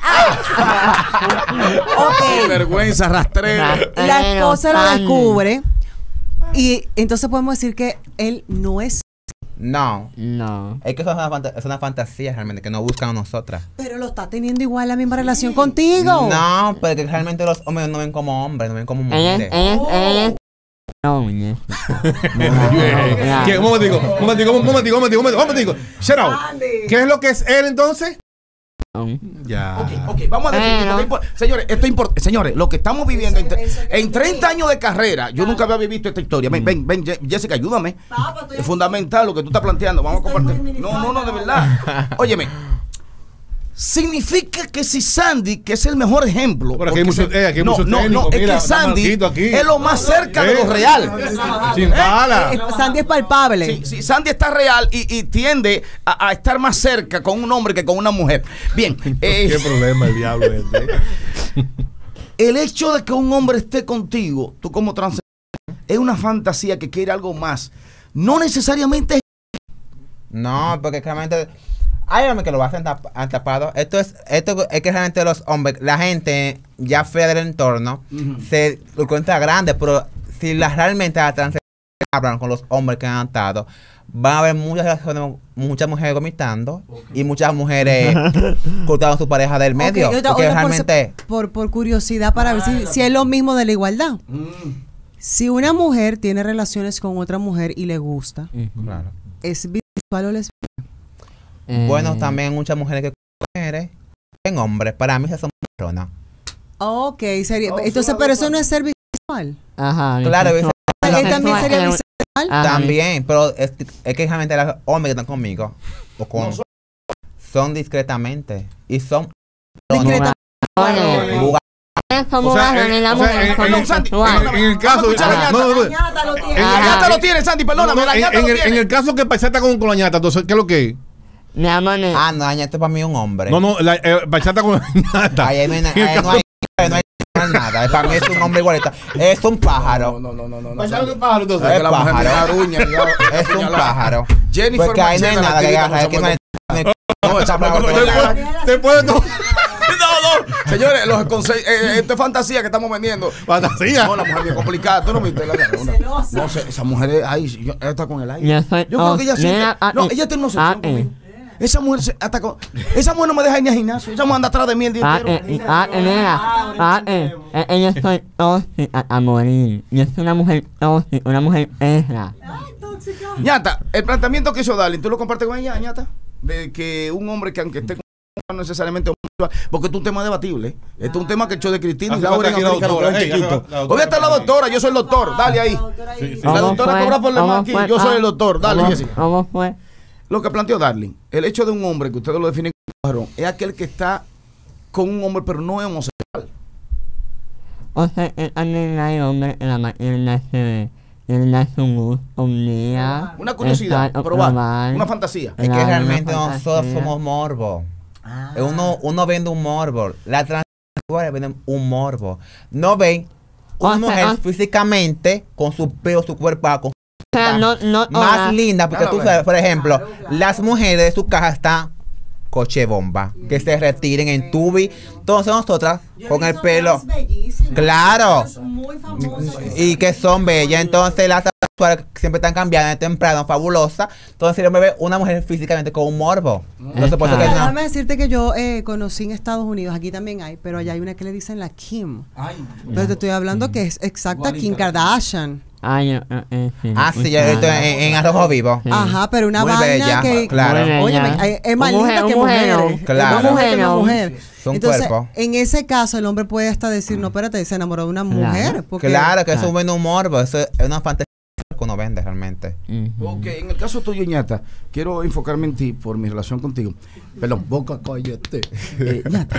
S2: Ok.
S3: Vergüenza, rastrero.
S2: La esposa lo
S4: Sandy.
S2: descubre y entonces podemos decir que él no es.
S5: No.
S4: No.
S5: Es que eso es una, fanta- es una fantasía realmente, que no buscan a nosotras.
S2: Pero lo está teniendo igual la misma relación contigo.
S5: No, porque realmente los hombres no ven como hombres, no ven como
S4: Ella es,
S5: mujeres.
S4: ella es, ella es. No, muñe.
S1: ¿Qué? Un momentico, un momentico, un momentico, un momentico, un momentico. Shout out. ¿Qué es lo que es él entonces? Ya.
S3: Ok, ok, vamos a definir.
S4: Bueno.
S3: porque impo- Señores, esto importa. Señores, lo que estamos viviendo en, tre-
S2: eso que
S3: en
S2: tú
S3: treinta
S2: dices.
S3: años de carrera, yo nunca había visto esta historia. Ven, ven, ven, Je- Jessica, ayúdame.
S2: Papá, estoy-
S3: Es fundamental lo que tú estás planteando. Vamos a
S2: Estoy
S3: compartir.
S2: muy
S3: No, no, no, de
S2: minifalda
S3: verdad. Óyeme, significa que si Sandy, que es el mejor ejemplo,
S1: Pero aquí hay mucho-
S3: se-
S1: eh, aquí hay
S3: no,
S1: mucho
S3: no,
S1: técnico,
S3: no, es
S1: mira,
S3: que
S1: está
S3: Sandy
S1: Marquito aquí.
S3: es lo más cerca de
S1: Eh,
S3: lo real.
S1: Sin pala.
S2: Eh, Sandy es palpable.
S3: Sí, sí, Sandy está real y, y tiende a, a estar más cerca con un hombre que con una mujer. Bien, eh,
S1: Qué problema el diablo este.
S3: el hecho de que un hombre esté contigo, tú como trans, es una fantasía que quiere algo más. No necesariamente es.
S5: No, porque realmente hay hombres que lo hacen tap- han tapado. Esto es, esto es que realmente los hombres, la gente ya fea del entorno,
S3: Ujú.
S5: se lo encuentra grande, pero si la, realmente la trans hablan con los hombres que han estado, van a haber muchas relaciones, muchas mujeres vomitando y muchas mujeres cortando a su pareja del medio.
S2: Ok, otra-
S5: porque
S2: otra por
S5: realmente
S2: se- por, por curiosidad para ver si, si es lo mismo de la igualdad. Si una mujer tiene relaciones con otra mujer y le gusta,
S4: Ujú.
S5: claro.
S2: ¿es bisexual o lesbiana?
S4: Eh,
S5: Bueno, también muchas mujeres que mujeres en hombres, para mí esas son personas.
S2: Ok, sería,
S3: Oh,
S2: entonces,
S3: suave,
S2: pero eso
S3: suave.
S2: no es ser bisexual.
S4: Ajá.
S5: Claro,
S4: bisexual.
S2: Él también sería
S4: Eh,
S2: bisexual.
S4: ajá.
S5: También, pero es, es que realmente los hombres que están conmigo o con, son discretamente y son
S2: Discreta-
S4: Oye,
S5: lugar-
S4: somos
S1: O sea,
S4: las
S1: en-
S4: de la
S1: o sea,
S4: mujer,
S1: en-
S4: somos
S1: en-
S4: bisexuales.
S1: En, en el caso.
S3: Vamos a escuchar a
S1: ah,
S3: Ñata.
S1: no, no, no.
S2: Ñata lo tiene.
S1: En-
S3: La
S4: Ajá.
S3: ñata lo tiene, Sandy, perdóname,
S1: No, no,
S3: la
S1: en,
S3: ñata
S1: en
S3: lo
S1: el,
S3: tiene.
S1: en el caso que Bachata con, con la ñata, entonces, ¿qué es lo que es?
S4: Mi amor, eh,
S5: Ah, no, esto para mí es un hombre.
S1: No, no, la, eh, Bachata con la ñata.
S5: Ahí no hay, na-
S1: En el
S5: ahí no
S1: caso-
S5: hay, no hay nada. Para mí es un hombre igualito. Es un pájaro.
S3: No, no, no, no, no.
S1: Bachata
S3: Sandy.
S1: con pájaro, entonces.
S3: Es que la mujer
S5: pájaro.
S3: me aruña, ya,
S5: Es un
S3: señala.
S5: pájaro.
S3: Jennifer
S5: Porque ahí no hay
S3: Machena, la
S5: nada que
S3: activista,
S5: agarrar. Es que no hay.
S3: No, esa
S5: No,
S3: no, no,
S1: Después, después de todo.
S3: no, no. Señores, los conse- eh, esto es fantasía que estamos vendiendo.
S1: Fantasía.
S3: No, la mujer bien complicada. Tú no viste la cara.
S2: Celosa.
S3: No sé, esa mujer es. Ay, yo- ella está con el aire.
S4: yo soy.
S3: Yo creo que ella sí.
S4: mira, ah,
S3: No,
S4: eh,
S3: ella tiene una
S4: ah,
S3: obsesión
S4: eh.
S3: conmigo. Esa mujer se hasta con, esa mujer no me deja ir ni al gimnasio. Esa mujer anda atrás de mí el día
S4: Ah,
S3: entero.
S4: eh, ah, eh, mira, ah, eh, eh, eh, yo soy tóxica a morir. Yo soy una mujer tóxica, una mujer perra.
S3: Ñata, el planteamiento que hizo Darling, ¿tú lo compartes con ella, Ñata? De que un hombre que aunque esté con no necesariamente homosexual, porque esto es un tema debatible. ¿eh? Esto es un tema que el show de Cristina y
S1: Hace
S3: Laura en
S1: falta aquí
S3: América
S1: la
S3: lo
S1: doctora.
S3: cogen
S1: Ey,
S3: chiquito.
S1: hace la doctora
S3: Hoy está la doctora, yo soy el doctor, dale ahí.
S1: Sí, sí.
S3: La doctora cobra por demás aquí, yo soy el doctor, dale,
S4: ¿Cómo,
S3: Jessica.
S4: ¿Cómo fue?
S3: Lo que planteó Darling, el hecho de un hombre que ustedes lo definen como varón, es aquel que está con un hombre pero no es homosexual.
S4: O sea, que también hay hombres en la máquina se ve. Él da su gusto un día.
S3: Una curiosidad,
S4: estar-
S3: probar,
S4: probar.
S3: una fantasía.
S5: Es que
S4: Claro,
S5: realmente
S4: una
S5: nosotros
S4: fantasía.
S5: somos morbo. Uno, uno vende un morbo. La transexual venden un morbo. No ven
S4: O
S5: una
S4: sea,
S5: mujer
S4: o-
S5: físicamente con su pelo, su cuerpo, con
S4: O sea, no, no,
S5: más
S4: ahora-
S5: linda, porque tú
S3: Claro,
S5: sabes, por ejemplo, las mujeres de su caja están coche bomba, que se retiren en tubi. Entonces nosotras con el pelo, claro,
S2: Muy famoso.
S5: y que son bellas. Entonces las transexuales siempre están cambiando de temprano, fabulosa. Entonces yo me ve una mujer físicamente con un morbo. Entonces por eso que
S2: Mira,
S5: no.
S2: déjame decirte que yo eh, conocí en Estados Unidos, aquí también hay, pero allá hay una que le dicen la Kim. Pero te estoy hablando que es exacta Kim Kardashian.
S4: Ay, eh, eh, sí,
S5: Ah, sí, yo he visto en, en Arrojo Vivo.
S4: Sí.
S2: Ajá, pero una
S5: Muy
S2: vaina
S5: bella,
S2: que.
S5: claro.
S4: Muy
S2: Oye,
S4: bella.
S2: me- es más
S4: Un
S2: linda
S4: mujer-
S2: que
S4: un mujerón.
S2: mujeres.
S5: Claro.
S2: Es más mujer que una
S4: Un
S2: mujer.
S5: Es un
S2: Entonces,
S5: cuerpo.
S2: en ese caso, el hombre puede hasta decir, no, espérate, se enamoró de una
S4: Claro.
S2: mujer. Porque
S5: Claro, que eso
S4: Claro.
S5: vende un morbo. Eso es una fantasía que uno vende realmente.
S4: Ujú.
S3: Ok, en el caso tuyo, Ñata, quiero enfocarme en ti por mi relación contigo. Perdón, boca, cállate. Eh, Ñata,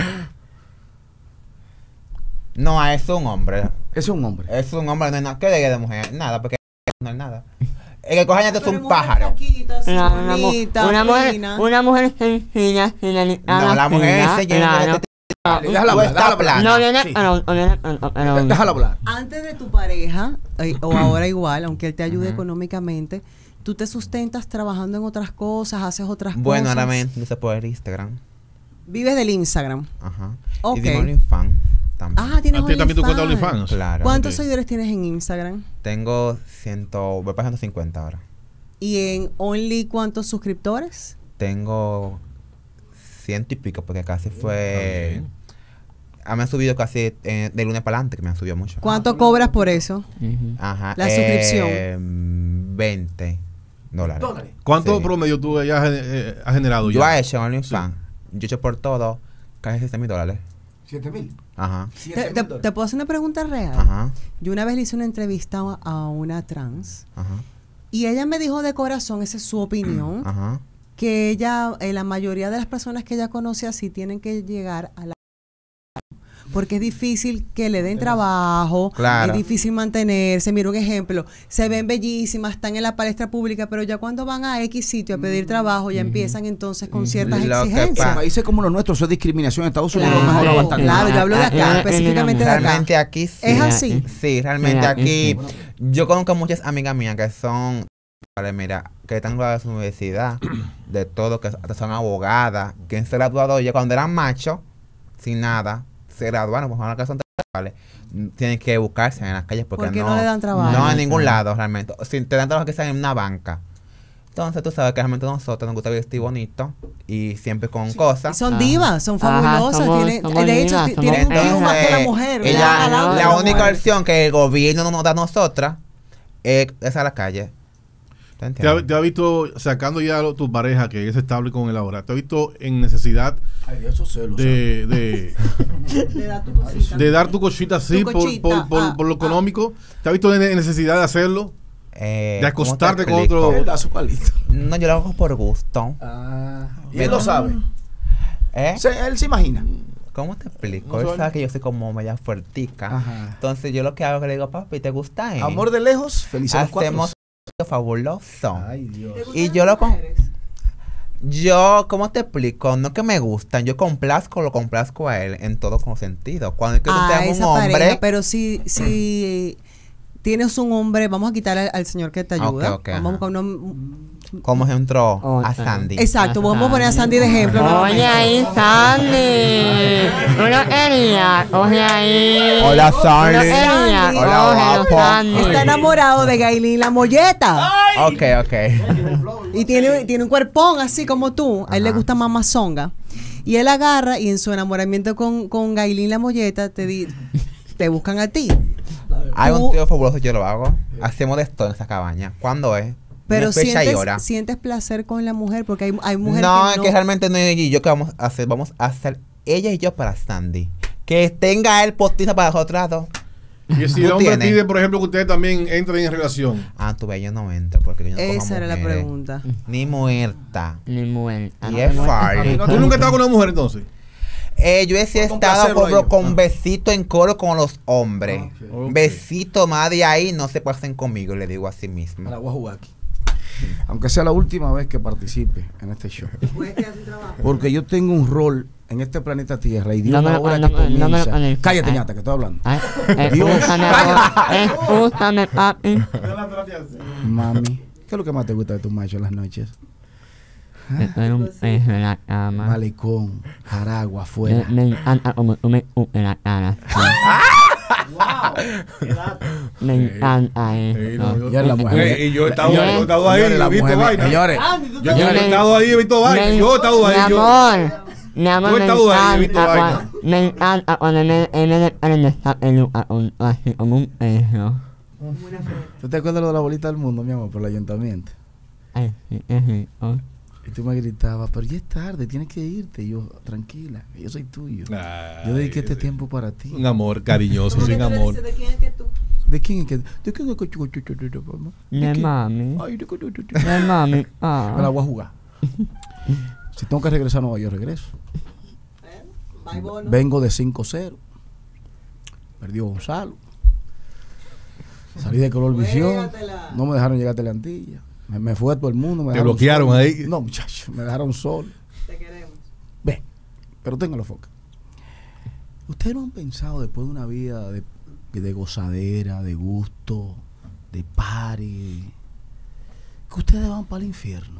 S5: No, es un hombre.
S3: ese es un hombre.
S5: Es un hombre, no hay nada que de, de mujer. Nada, porque no hay nada. El que coge años es un pájaro.
S4: Una, una, mu-
S2: bonita,
S4: una mujer,
S2: fina.
S4: una mujer sencilla, sin la
S5: No, la mujer se llena de
S4: claro.
S3: Déjala hablar, déjala hablar.
S4: No, no, no,
S3: Sí.
S4: no, no, no, no, no, no.
S3: Déjala hablar.
S2: Antes de tu pareja, eh, o ahora igual, aunque él te ayude económicamente, tú te sustentas trabajando en otras cosas, haces otras
S5: Bueno,
S2: cosas.
S5: ahora me dice por Instagram.
S2: Vives del Instagram.
S5: Ajá.
S2: Ok.
S5: Y de OnlyFans también.
S2: Ah, tienes
S1: ¿A ti también tu cuenta
S2: OnlyFans.
S1: OnlyFans?
S5: Claro.
S2: ¿Cuántos
S1: Ok.
S2: seguidores tienes en Instagram?
S5: Tengo ciento, voy para ciento cincuenta ahora.
S2: ¿Y en Only cuántos suscriptores?
S5: Tengo ciento y pico, porque casi fue. Ah, me han subido casi eh, de lunes para adelante, que me han subido mucho.
S2: ¿Cuánto cobras por eso?
S4: Ujú.
S5: Ajá.
S2: La
S5: suscripción. veinte dólares.
S3: Dólares.
S1: ¿Cuánto
S5: Sí.
S1: promedio tú ya has, eh, has generado
S5: Yo
S1: ya?
S5: he hecho OnlyFans. Yo he hecho por todo casi seis mil dólares.
S3: ¿Siete mil?
S5: Ajá.
S2: ¿Te, te- te puedo hacer una pregunta real?
S5: Ajá.
S2: Yo una vez le hice una entrevista a, a una trans
S5: Ajá.
S2: y ella me dijo de corazón, esa es su opinión,
S5: Ajá.
S2: que ella, eh, la mayoría de las personas que ella conoce así tienen que llegar a la... Porque es difícil que le den trabajo,
S5: Claro.
S2: es difícil mantenerse. Mira un ejemplo, se ven bellísimas, están en la palestra pública, pero ya cuando van a X sitio a pedir trabajo, ya empiezan entonces con ciertas
S5: Lo que
S2: exigencias.
S5: pasa-
S3: Países como los nuestros, eso es discriminación. En Estados Unidos
S2: Claro,
S3: mejor aguantan.
S2: claro, yo hablo de acá,
S4: Ah,
S2: específicamente de acá.
S5: Realmente aquí sí.
S2: Es así.
S5: Sí, realmente
S4: Mira,
S5: aquí.
S4: sí.
S5: Yo conozco muchas amigas mías que son, vale, mira, que están graduadas de su universidad, de todo, que hasta son abogadas, que se graduado ya cuando eran machos, sin nada, se graduaron, pues ahora que son trabajadores, tienen que buscarse en las calles porque
S2: ¿Por qué
S5: no,
S2: no le dan trabajo?
S5: No, en ningún lado realmente. Si te dan trabajo que sea en una banca. Entonces tú sabes que realmente a nosotros nos gusta vestir bonito y siempre con cosas.
S2: Son
S4: Ajá.
S2: divas, son
S4: Ajá,
S2: fabulosas.
S4: somos-
S2: tienen,
S4: somos
S2: de hecho,
S4: divas,
S2: ti-
S4: somos
S2: tienen un
S4: divas.
S2: triunfo más que la
S5: Entonces,
S2: mujer.
S5: ella-
S2: ¿verdad? Adelante
S5: la
S2: la
S5: única
S2: mujer.
S5: opción que el gobierno no nos da a nosotras es, es a la calle. ¿Te
S1: ¿Te ha,
S5: entiendes?
S1: te ha visto, sacando ya lo- tu pareja que es estable con él ahora, te ha visto en necesidad
S3: Ay, Dios, esos celos.
S1: de, de,
S2: Le da tu cosita.
S1: de dar tu cochita así
S2: Tu
S1: por,
S2: cochita,
S1: por, por,
S2: ah,
S1: por lo
S2: ah.
S1: económico? ¿Te ha visto en en necesidad de hacerlo?
S5: Eh,
S1: de
S5: ¿cómo te
S1: acostarte con
S5: explico?
S1: otro-
S3: Él da su palito.
S5: No, yo lo hago por gusto.
S3: Ah, y
S5: Me-
S3: él lo sabe.
S5: ¿Eh?
S3: Se- él se imagina.
S5: ¿Cómo te explico?
S1: No
S5: Él
S1: soy-
S5: sabe que yo soy como media fuertica.
S3: Ajá.
S5: Entonces yo lo que hago es que le digo, papi, ¿te gusta? eh?
S3: Amor de lejos, feliz a los cuatro.
S5: Hacemos algo fabuloso.
S3: Ay, Dios.
S5: Y yo lo con... Yo, ¿cómo te explico? No que me gustan, yo complazco, lo complazco a él en todos los sentidos. Cuando es que tú
S2: A
S5: tengas un
S2: esa
S5: hombre...
S2: pareja, pero si, si tienes un hombre, vamos a quitar al, al señor que te ayuda.
S5: Ok, ok,
S2: vamos a
S5: ajá.
S2: buscar uno-
S5: Como ejemplo
S4: Oh,
S5: a
S4: ajá.
S5: Sandy.
S2: Exacto, vamos a poner a Sandy de ejemplo.
S4: Oye
S2: nuevamente.
S4: ahí, Sandy. Uno quería, oye ahí.
S5: Hola,
S4: Uno
S5: Sandy.
S4: quería,
S5: Hola,
S4: oye,
S5: guapo.
S4: Sandy.
S2: Está enamorado de Gailín la molleta.
S5: Ok, ok.
S2: Y tiene, tiene un cuerpón así como tú. A él le
S5: Ajá.
S2: gusta más mazonga. Y él agarra y en su enamoramiento con, con Gailín la molleta te, di, te buscan a ti.
S5: Hay
S2: Tú-
S5: un tío fabuloso, yo lo hago. Hacemos de esto en esa cabaña. ¿Cuándo es?
S2: Pero
S5: Una fecha y hora.
S2: sientes, sientes placer con la mujer porque hay, hay mujeres
S5: No,
S2: que
S5: es
S2: no.
S5: que realmente no es ella y yo que vamos a hacer. Vamos a hacer ella y yo para Sandy. Que tenga él postiza para nosotros dos.
S1: Y si
S5: Tú
S1: el hombre
S5: tienes.
S1: pide, por ejemplo, que ustedes también entren en relación.
S5: Ah, tu bello no entra porque yo no cojo
S2: Esa era la
S5: mujeres.
S2: pregunta.
S5: Ni muerta.
S4: Ni muerta.
S5: Y es farly.
S1: ¿Tú nunca has estado con una mujer entonces?
S5: Eh, yo he sí he
S3: Con
S5: estado
S3: complacerlo
S5: por
S3: a
S5: ejemplo,
S3: ellos.
S5: con besito en coro con los hombres.
S1: Ok.
S5: Besito más de ahí no se pasen conmigo, le digo a sí
S3: Me
S5: mismo.
S3: la voy a jugar aquí. Aunque sea la última vez que participe en este show. Porque yo tengo un rol en este planeta Tierra y Dios
S4: No me
S3: la
S4: lo-
S3: hora
S4: no-
S3: que
S4: no me lo
S3: comienza.
S4: pones.
S3: Cállate,
S4: Ay.
S3: ñata, que estoy hablando.
S4: Ay,
S3: Dios,
S4: escúchame,
S3: cállate.
S4: escúchame, papi.
S3: Mami, ¿qué es lo que más te gusta de tu macho en las noches?
S4: Tener un beso en la cama.
S3: Malecón, Jaragua,
S4: Me,
S3: afuera.
S4: me encanta como tú me escupes en la cara. Me encanta
S1: Sí, no,
S4: eso.
S1: yo-
S3: Ya la mujer.
S1: Oye, y yo he estado,
S4: Señores,
S1: yo he estado ahí,
S3: Señores,
S1: he
S3: la
S1: visto
S3: mujer,
S1: vaina.
S3: señores,
S1: Yo, yo
S4: Me-
S1: he estado ahí, he visto vaina.
S4: me-
S1: Yo he estado ahí.
S4: Mi
S1: yo-
S4: amor, mi amor,
S1: Yo he
S4: me
S1: estado ahí, he visto
S4: encanta,
S1: vaina.
S4: cua- me encanta cuando en el en el en esa peluca con- así como un perro.
S3: ¿Tú te acuerdas lo de la bolita del mundo, mi amor, por el ayuntamiento?
S4: Ay, sí, es rico.
S3: Y tú me gritabas, pero ya es tarde, tienes que irte. Y yo, tranquila, yo soy tuyo. Yo dediqué este tiempo para ti.
S1: Un amor cariñoso, sin amor.
S3: ¿De quién es que? ¿De quién es que? ¿De quién es que? mamá? ¿De
S4: De
S3: quién?
S4: mami.
S3: Ay, de- de- de-
S4: De mami.
S3: Me la
S4: Ah.
S3: voy a jugar. Si tengo que regresar a Nueva York, regreso. Vengo de cinco cero. Perdió Gonzalo. Salí de Color Visión. No me dejaron llegar a Teleantilla. Me, me fue a todo el mundo. Me
S1: Te
S3: dejaron
S1: bloquearon
S3: solo.
S1: ahí.
S3: No, muchachos, me dejaron solo.
S2: Te queremos.
S3: Ve, pero téngalo foca. ¿Ustedes no han pensado después de una vida de, de gozadera, de gusto, de party, que ustedes van para el infierno?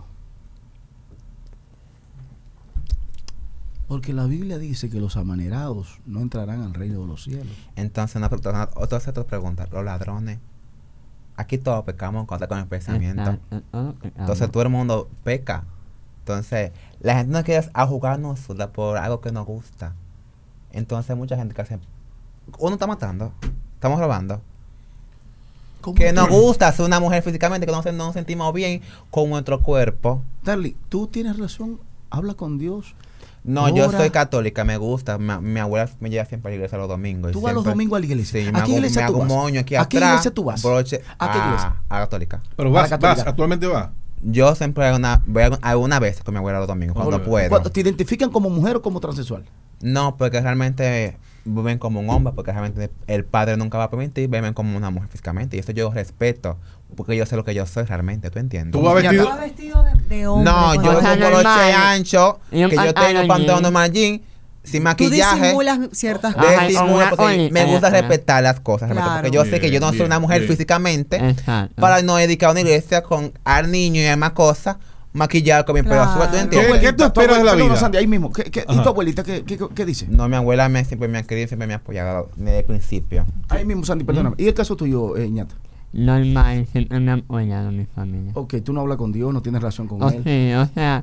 S3: Porque la Biblia dice que los amanerados no entrarán al reino de los cielos.
S5: Entonces, una, pregunta- otra, otra pregunta. Los ladrones. Aquí todos pecamos con con el pensamiento. Entonces, todo el mundo peca. Entonces, la gente no quiere a jugarnos sola por algo que nos gusta. Entonces, mucha gente que hace. Uno está matando. Estamos robando.
S3: ¿Cómo?
S5: Que nos gusta ser una mujer físicamente, que no, se- no nos sentimos bien con nuestro cuerpo.
S3: Darly, tú tienes razón. Habla con Dios.
S5: No, yo
S3: Ora.
S5: soy católica, me gusta. Mi, mi abuela me lleva siempre a la iglesia los domingos. y
S3: Tú vas los
S5: siempre-
S3: domingos a la iglesia.
S5: Sí,
S3: ¿A
S5: me
S3: qué
S5: hago,
S3: iglesia
S5: me
S3: tú
S5: hago un
S3: vas?
S5: moño aquí
S3: ¿A
S5: atrás.
S3: qué iglesia tú vas?
S5: broche-
S3: ¿A qué iglesia?
S5: A la católica.
S1: Pero
S3: A
S1: vas,
S3: la
S1: vas,
S3: católica.
S1: actualmente vas.
S5: Yo siempre hago una, voy a, alguna vez con mi abuela los domingos, cuando puedo.
S3: ¿Cuándo ¿Te identifican como mujer o como transexual?
S5: No, porque realmente ven como un hombre, porque realmente el padre nunca va a permitir verme como una mujer físicamente. Y eso yo respeto, porque yo sé lo que yo soy realmente, ¿tú entiendes?
S1: ¿Tú vas vestido?
S2: ¿Vas vestido de, de hombre?
S5: No, yo
S2: cuando-
S5: con
S4: sea,
S5: broche
S4: normal.
S5: ancho,
S4: Y un
S5: que yo tengo
S4: pantalón
S5: pantalón
S4: jean.
S5: normal jean, sin
S2: Tú
S5: maquillaje.
S2: disimulas ciertas
S5: De
S2: cosas.
S4: Ajá,
S5: disimulo,
S4: una
S5: porque
S4: olita,
S5: me gusta
S4: ajá.
S5: respetar las cosas, realmente,
S2: Claro.
S5: porque yo sé que yo no
S1: Bien,
S5: soy una mujer
S1: bien.
S5: físicamente,
S4: Exacto.
S5: para no dedicar a una iglesia con al niño y demás cosas, maquillar con mi pelo
S2: Claro.
S5: azul, ¿tú
S1: ¿Qué,
S5: entiendes?
S1: qué tú
S3: Tu
S1: esperas de la
S3: abuelita-
S1: vida?
S3: Sandy, ahí mismo. ¿Qué, qué, ¿Y
S1: Ajá.
S3: tu abuelita qué, qué, qué dice?
S5: No, mi abuela me, siempre me ha querido, siempre me ha apoyado desde el principio.
S3: Ahí mismo, Sandy, perdóname. ¿Y el caso tuyo, eh, ñata?
S4: Normal, siempre me han apoyado mi familia.
S3: Ok, tú no hablas con Dios, no tienes relación con
S4: O
S3: Él.
S4: sí, o sea,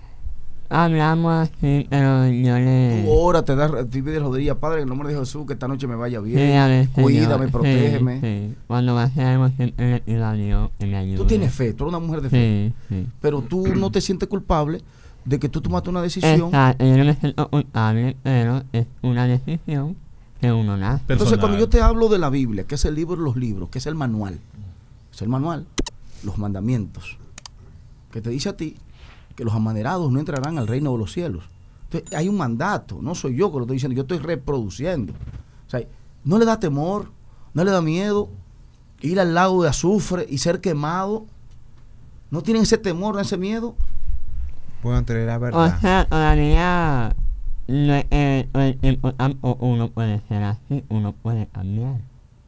S4: hablamos así, pero yo le...
S3: Tú oras, te das, te pides rodillas, Padre, en el nombre de Jesús, que esta noche me vaya bien.
S4: Sí, a ver,
S3: Cuídame,
S4: Señor,
S3: protégeme.
S4: Sí, sí. Cuando va a hacer algo siempre le pido a Dios que me ayude.
S3: Tú tienes fe, tú eres una mujer de fe.
S4: Sí, sí.
S3: Pero tú no te sientes culpable de que tú tomaste una decisión.
S4: Exacto, yo no me siento culpable, pero es una decisión que uno nace.
S3: Entonces,
S1: Personal.
S3: cuando yo te hablo de la Biblia, que es el libro de los libros, que es el manual, es el manual, los mandamientos, que te dice a ti que los amanerados no entrarán al reino de los cielos. Entonces, hay un mandato, no soy yo que lo estoy diciendo, yo estoy reproduciendo. O sea, no le da temor, no le da miedo ir al lago de azufre y ser quemado. No tienen ese temor, ese miedo.
S5: Puedo entender la
S4: O
S5: verdad.
S4: sea, todavía no es el, el tiempo tampoco uno puede ser así, uno puede cambiar.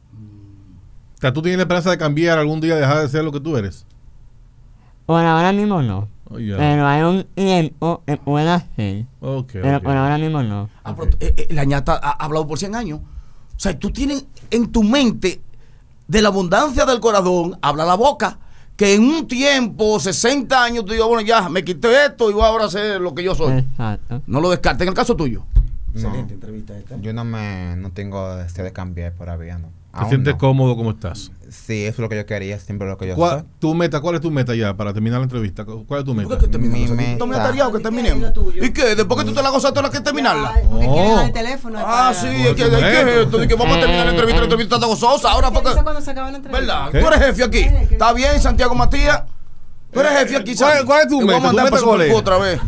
S1: O sea, ¿tú tienes la esperanza de cambiar algún día, dejar de ser lo que tú eres?
S4: Por ahora mismo no,
S1: Oh, ya.
S4: pero hay un tiempo que pueda ser,
S1: Ok,
S4: pero
S1: ok.
S4: por ahora mismo no.
S3: Ah, pero, eh, eh, la ñata ha, ha hablado por cien años. O sea, tú tienes en tu mente, de la abundancia del corazón, habla la boca. Que en un tiempo, sesenta años, tú digas, bueno, ya, me quité esto y voy ahora a ser lo que yo soy.
S4: Exacto.
S3: No lo descartes. En el caso tuyo.
S5: No.
S3: Excelente entrevista esta.
S5: Yo no me, no tengo deseo de cambiar por ahora, no.
S1: ¿Te
S5: Aún
S1: sientes
S5: no.
S1: cómodo como estás?
S5: Sí, eso es lo que yo quería, siempre lo que yo
S1: ¿Cuál,
S5: soy.
S1: tu meta, ¿Cuál es tu meta ya para terminar la entrevista? ¿Cuál es tu
S3: ¿Por
S1: meta?
S3: qué que terminemos?
S5: Mi
S3: Aquí
S5: meta.
S3: estamos atareados que terminemos. ¿Y qué? Después que tú te la gozaste, ahora que terminarla.
S2: Ay, porque
S1: Oh.
S2: quieren dar el teléfono.
S3: Ah,
S2: para-
S3: sí,
S1: Bueno,
S3: es que,
S1: tu
S3: es que
S1: meta.
S3: es esto, de que vamos a terminar la entrevista, la entrevista está gozosa. Ahora,
S2: ¿Qué
S3: porque.
S2: dice cuando se acaba la entrevista?
S3: ¿Verdad?
S1: ¿Qué?
S3: Tú eres jefe aquí.
S2: ¿Qué?
S3: ¿Está bien, Santiago Matías? Tú eres jefe aquí,
S1: ¿Cuál-
S3: Santi.
S1: cuál es tu
S3: Te voy a
S1: meta? ¿Tu
S3: mandar
S1: meta
S3: para
S1: cuál es?
S3: Supercu otra vez.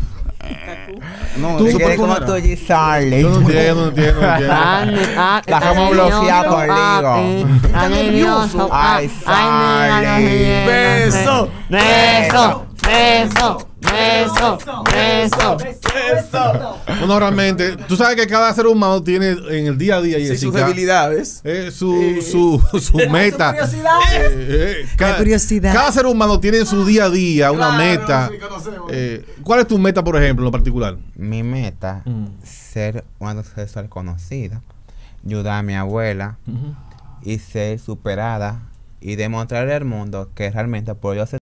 S3: No,
S1: Tú-
S3: el
S5: Tú quieres
S3: Supercu
S5: como
S3: no
S5: tú,
S3: era.
S5: G. Charlie.
S1: Yo no entiendo, no entiendo, no entiendo.
S4: Ande, ah,
S5: La como bloqueada conmigo.
S4: Está
S3: nervioso.
S5: Ay, Sally.
S3: Beso.
S4: Beso. Beso. Beso. Beso.
S1: Bueno, realmente, tú sabes que cada ser humano tiene en el día a día,
S3: Sí, sus
S1: Jessica,
S3: debilidades.
S1: eh, su, su, su meta.
S2: curiosidad.
S1: Eh, eh, cada,
S2: curiosidad.
S1: cada ser humano tiene en su día a día una
S3: Claro,
S1: meta.
S3: sí, conocemos.
S1: Eh, ¿Cuál es tu meta, por ejemplo, en lo particular?
S5: Mi meta,
S1: Mm.
S5: ser una transexual conocida, ayudar a mi abuela y ser superada y demostrarle al mundo que realmente por yo ser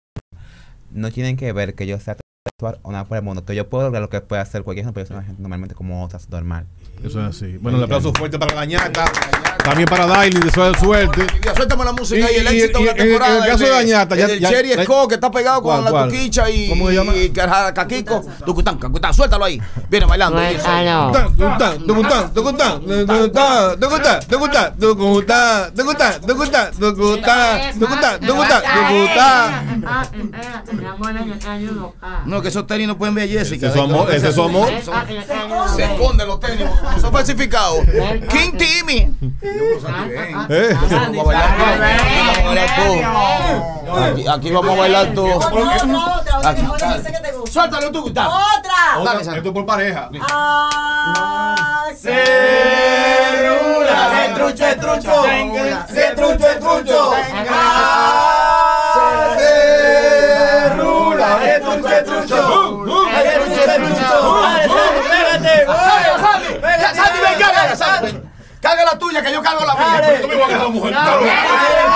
S5: no tienen que ver que yo sea transexual o nada por el mundo, que yo puedo lograr lo que puede hacer cualquier persona normalmente como otras normal.
S1: Eso es así. Bueno, el aplauso fuerte para la ñata, también para Daily, de suerte. suerte.
S3: Suéltame la música y,
S1: Y-
S3: el
S1: y-
S3: éxito
S1: y-
S3: de la
S1: en- en el
S3: temporada.
S1: caso de la ñata, ya-
S3: el
S1: ya-
S3: Cherry
S1: ya-
S3: Scott que está pegado con
S1: ¿Cuál,
S3: la
S1: cuál?
S3: tuquicha y.
S1: ¿Cómo se llama?
S3: Y Caja- Caquico. Tucután, Cacután, suéltalo ahí. Viene bailando.
S4: Suéltalo.
S1: Tucután, tucután, tucután, tucután, tucután, tucután, tucután, tucután, tucután, tucután, tucután, tucután, tucután.
S3: No, que esos tenis no pueden ver a Jessica.
S1: Ese es su amor, ese es su amor.
S3: Se esconden los tenis, no son falsificados. King Timmy.
S1: Eh.
S3: Vamos a bailar tú. Aquí, aquí vamos a bailar tú. Aquí, dale. Suéltalo tú, dale.
S2: ¡Otra!
S3: Dale, Santi.
S1: Esto es por pareja.
S2: Ah,
S6: Cerrula, de trucho, de trucho. De trucho, de trucho. Cerrula, de trucho, de trucho. De trucho, de trucho. Pégate,
S3: Santi, ven, cágala, Santi. Caga la tuya, que yo cargo la mía.
S6: Tú me vas a quedar mujer.